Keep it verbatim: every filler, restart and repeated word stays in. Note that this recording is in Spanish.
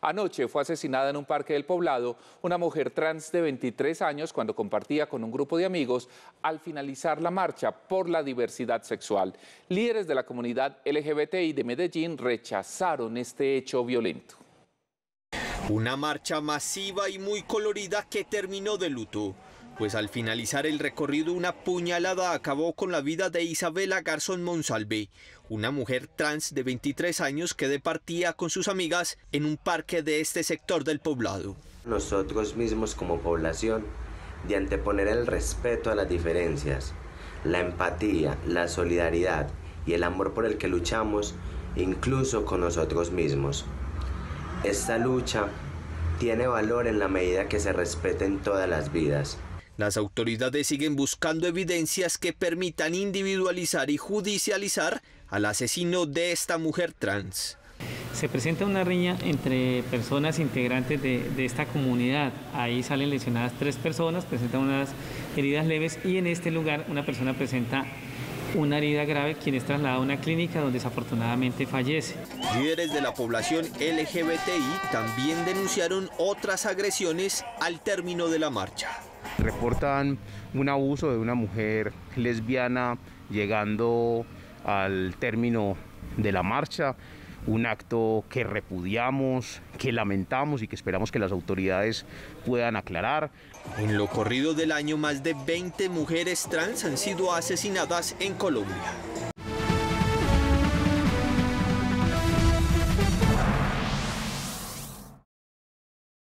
Anoche fue asesinada en un parque del Poblado una mujer trans de veintitrés años cuando compartía con un grupo de amigos al finalizar la marcha por la diversidad sexual. Líderes de la comunidad L G B T I de Medellín rechazaron este hecho violento. Una marcha masiva y muy colorida que terminó de luto, pues al finalizar el recorrido una puñalada acabó con la vida de Isabela Garzón Monsalve, una mujer trans de veintitrés años que departía con sus amigas en un parque de este sector del Poblado. Nosotros mismos como población, de anteponer el respeto a las diferencias, la empatía, la solidaridad y el amor por el que luchamos, incluso con nosotros mismos. Esta lucha tiene valor en la medida que se respeten todas las vidas. Las autoridades siguen buscando evidencias que permitan individualizar y judicializar al asesino de esta mujer trans. Se presenta una riña entre personas integrantes de, de esta comunidad. Ahí salen lesionadas tres personas, presentan unas heridas leves y en este lugar una persona presenta una herida grave, quien es trasladada a una clínica donde desafortunadamente fallece. Líderes de la población L G B T I también denunciaron otras agresiones al término de la marcha. Reportan un abuso de una mujer lesbiana llegando al término de la marcha, un acto que repudiamos, que lamentamos y que esperamos que las autoridades puedan aclarar. En lo corrido del año, más de veinte mujeres trans han sido asesinadas en Colombia.